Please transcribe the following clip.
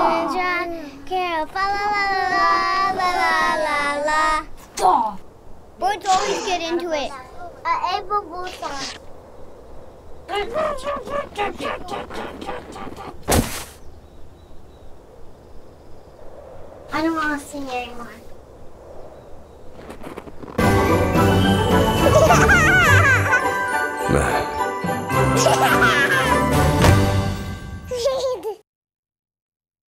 Carol, fa la la la la la la la. Stop. Birds always get into it. April Fool's song. I don't want to sing anymore.